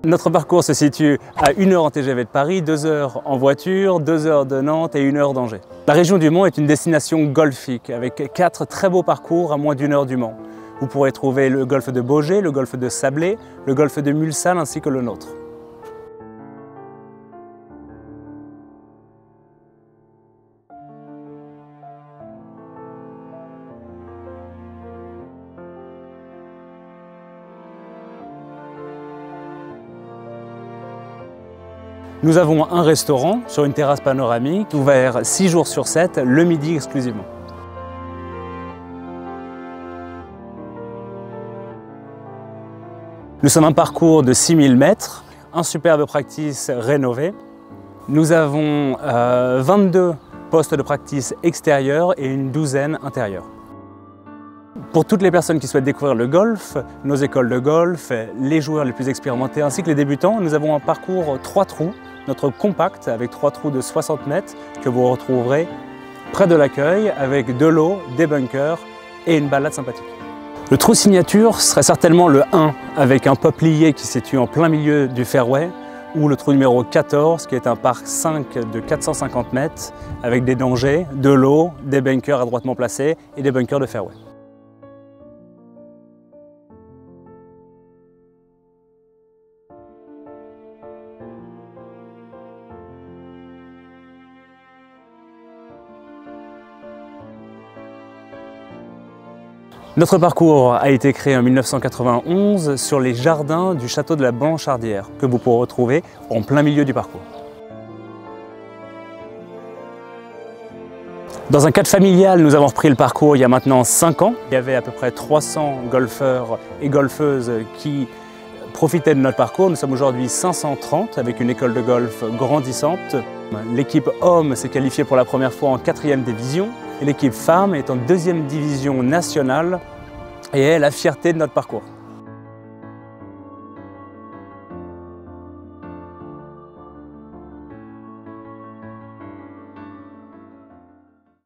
Notre parcours se situe à 1 heure en TGV de Paris, 2 heures en voiture, 2 heures de Nantes et 1 heure d'Angers. La région du Mans est une destination golfique avec 4 très beaux parcours à moins d'1 heure du Mans. Vous pourrez trouver le golfe de Baugé, le golfe de Sablé, le golfe de Mulsanne ainsi que le nôtre. Nous avons un restaurant sur une terrasse panoramique, ouvert 6 jours sur 7, le midi exclusivement. Nous sommes un parcours de 6000 mètres, un superbe practice rénové. Nous avons 22 postes de practice extérieurs et une douzaine intérieurs. Pour toutes les personnes qui souhaitent découvrir le golf, nos écoles de golf, les joueurs les plus expérimentés ainsi que les débutants, nous avons un parcours 3 trous, notre compact avec 3 trous de 60 mètres que vous retrouverez près de l'accueil avec de l'eau, des bunkers et une balade sympathique. Le trou signature serait certainement le 1 avec un peuplier qui se situe en plein milieu du fairway ou le trou numéro 14 qui est un par 5 de 450 mètres avec des dangers, de l'eau, des bunkers adroitement placés et des bunkers de fairway. Notre parcours a été créé en 1991 sur les jardins du château de la Banchardière que vous pourrez retrouver en plein milieu du parcours. Dans un cadre familial, nous avons repris le parcours il y a maintenant 5 ans. Il y avait à peu près 300 golfeurs et golfeuses qui profitaient de notre parcours. Nous sommes aujourd'hui 530 avec une école de golf grandissante. L'équipe homme s'est qualifiée pour la première fois en 4e division. Et l'équipe femme est en 2e division nationale et est la fierté de notre parcours.